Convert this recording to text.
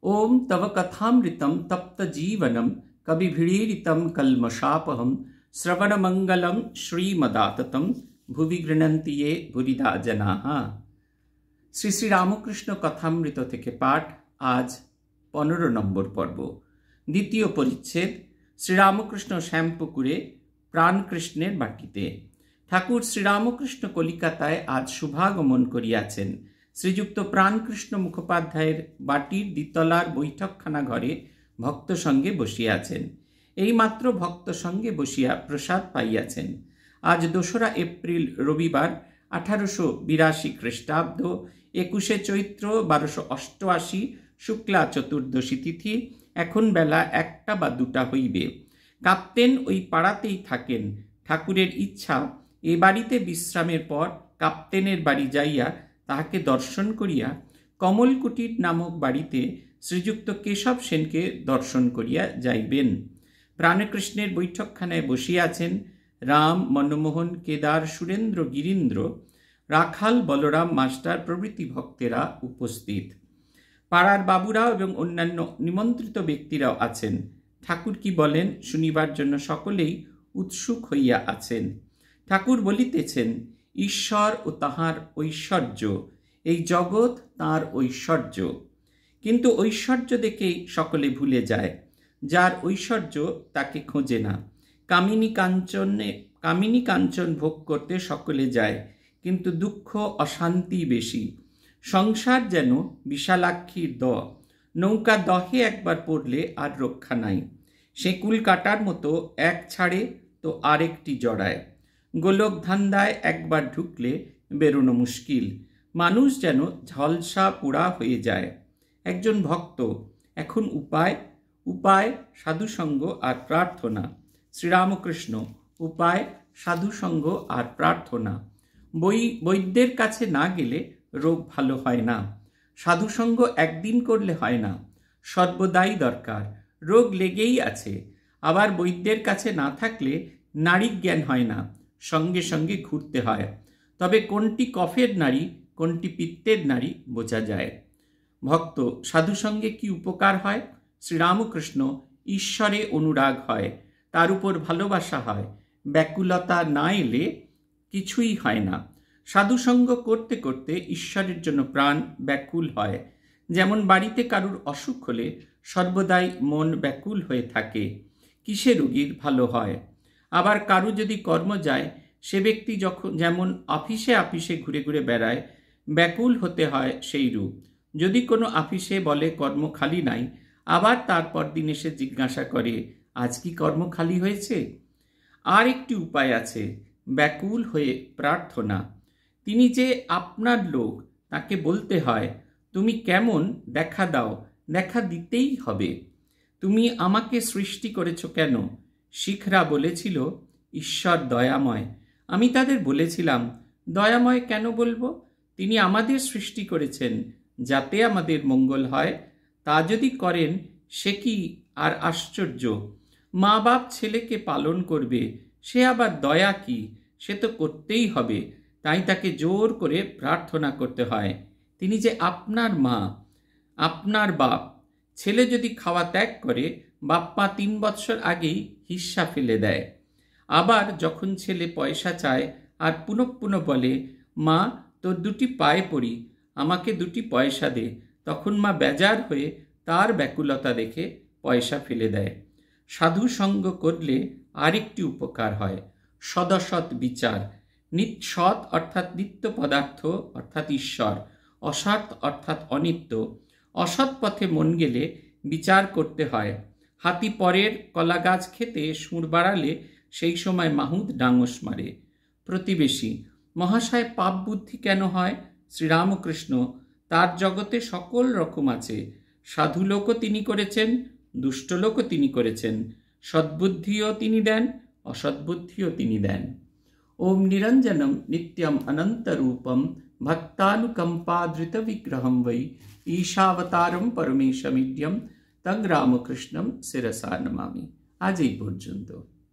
ओम तव कथामृतं तप्त जीवनं कविभिरीडितं कल्मषापहं श्रवणमंगलं श्रीमदाततं भुवि गृह्णन्ति ये भुरिदा जनाः। শ্রী শ্রী রামকৃষ্ণ কথামৃত থেকে পাঠ। আজ 15 নম্বর পর্ব, দ্বিতীয় পরিচ্ছেদ। শ্রীরামকৃষ্ণ শ্যামপুকুরে প্রাণকৃষ্ণের বাটিতে। ঠাকুর শ্রীরামকৃষ্ণ কলিকাতায় আজ শুভাগমন করিয়াছেন। শ্রীযুক্ত প্রাণকৃষ্ণ মুখোপাধ্যায়ের বাটির দ্বিতলার বৈঠকখানা ঘরে ভক্ত সঙ্গে বসিয়াছেন। এইমাত্র ভক্ত সঙ্গে বসিয়া প্রসাদ পাইয়াছেন। আজ 2রা এপ্রিল রবিবার, 1882 খ্রিস্টাব্দ, 21 চৈত্র 1288 শুক্লা চতুর্দশী তিথি। এখন বেলা 1টা বা 2টা হইবে। কাপ্তেন ওই পাড়াতেই থাকেন। ঠাকুরের ইচ্ছা এ বাড়িতে বিশ্রামের পর কাপ্তেনের বাড়ি যাইয়া তাহাকে দর্শন করিয়া কমলকুটির নামক বাড়িতে শ্রীযুক্ত কেশব সেনকে দর্শন করিয়া যাইবেন। প্রাণকৃষ্ণের বৈঠকখানায় বসিয়াছেন রাম, মনমোহন, কেদার, সুরেন্দ্র, গিরীন্দ্র, রাখাল, বলরাম মাস্টার প্রভৃতি ভক্তেরা উপস্থিত। পাড়ার বাবুরাও এবং অন্যান্য নিমন্ত্রিত ব্যক্তিরাও আছেন। ঠাকুর কি বলেন শুনিবার জন্য সকলেই উৎসুক হইয়া আছেন। ঠাকুর বলিতেছেন, ঈশ্বর ও তাহার ঐশ্বর্য, এই জগৎ তাঁর ঐশ্বর্য। কিন্তু ঐশ্বর্য দেখেই সকলে ভুলে যায়। যার ঐশ্বর্য তাকে খোঁজে না। কামিনী কাঞ্চন ভোগ করতে সকলে যায়, কিন্তু দুঃখ অশান্তি বেশি। সংসার যেন বিশালাক্ষীর নৌকা দহে একবার পড়লে আর রক্ষা নাই। সে কুল কাটার মতো এক ছাড়ে তো আরেকটি জড়ায়। গোলক ধান্দায় একবার ঢুকলে বেরোনো মুশকিল। মানুষ যেন ঝলসা পোড়া হয়ে যায়। একজন ভক্ত, এখন উপায় সাধুসঙ্গ আর প্রার্থনা। শ্রীরামকৃষ্ণ, উপায় সাধুসঙ্গ আর প্রার্থনা। বৈদ্যের কাছে না গেলে রোগ ভালো হয় না। সাধুসঙ্গ একদিন করলে হয় না, সর্বদাই দরকার। রোগ লেগেই আছে। আবার বৈদ্যের কাছে না থাকলে নাড়ি জ্ঞান হয় না, সঙ্গে সঙ্গে ঘুরতে হয়। তবে কোনটি কফের নাড়ি, কোনটি পিত্তের নাড়ি বোঝা যায়। ভক্ত, সাধুসঙ্গে কি উপকার হয়? শ্রীরামকৃষ্ণ, ঈশ্বরে অনুরাগ হয়, তার উপর ভালোবাসা হয়। ব্যাকুলতা না এলে কিছুই হয় না। সাধুসঙ্গ করতে করতে ঈশ্বরের জন্য প্রাণ ব্যাকুল হয়। যেমন বাড়িতে কারুর অসুখ হলে সর্বদাই মন ব্যাকুল হয়ে থাকে, কিসে রোগীর ভালো হয়। আবার কারু যদি কর্ম যায়, সে ব্যক্তি যেমন আপিসে ঘুরে ঘুরে বেড়ায়, ব্যাকুল হতে হয় সেই রূপ। যদি কোনো আপিসে বলে কর্ম খালি নাই, আবার তারপর দিন এসে জিজ্ঞাসা করে, আজ কি কর্ম খালি হয়েছে? আর একটি উপায় আছে, ব্যাকুল হয়ে প্রার্থনা। তিনি যে আপনার লোক, তাকে বলতে হয়, তুমি কেমন দেখা দাও, দেখা দিতেই হবে। তুমি আমাকে সৃষ্টি করেছ কেন? শিখরা বলেছিল, ঈশ্বর দয়াময়। আমি তাদের বলেছিলাম, দয়াময় কেন বলবো? তিনি আমাদের সৃষ্টি করেছেন যাতে আমাদের মঙ্গল হয়। তা যদি করেন সে কি আর আশ্চর্য? মা বাপ ছেলেকে পালন করবে, সে আবার দয়া কি? সে তো করতেই হবে। তাই তাকে জোর করে প্রার্থনা করতে হয়। তিনি যে আপনার মা, আপনার বাপ। ছেলে যদি খাওয়া ত্যাগ করে, বাপ্পা 3 বৎসর আগেই হিস্সা ফেলে দেয়। আবার যখন ছেলে পয়সা চায় আর পুনঃ বলে, মা তোর 2টি পায়ে পড়ি, আমাকে 2টি পয়সা দে, তখন মা বেজার হয়ে তার ব্যাকুলতা দেখে পয়সা ফেলে দেয়। সাধু সঙ্গ করলে আরেকটি উপকার হয়, সদসৎ বিচার। সৎ অর্থাৎ নিত্য পদার্থ অর্থাৎ ঈশ্বর, অসৎ অর্থাৎ অনিত্য। অসৎ পথে মন গেলে বিচার করতে হয়। হাতি পরের কলা গাছ খেতে সুর বাড়ালে সেই সময় মাহুত ডাঙস মারে। প্রতিবেশী, মহাশয় পাপ বুদ্ধি কেন হয়? শ্রীরামকৃষ্ণ, তার জগতে সকল রকম আছে। সাধু লোকও তিনি করেছেন, দুষ্ট লোকও তিনি করেছেন। সদ্বুদ্ধিও তিনি দেন, অসদ্বুদ্ধিও তিনি দেন। ওম নিরঞ্জনম নিত্যম অনন্তরূপম ভক্তানুকম্পাধৃত বিগ্রহম বৈ ঈশাবতারম পরমেশমিড্যম তং রামকৃষ্ণম শিরসা নমামি। আজ এই পর্যন্ত।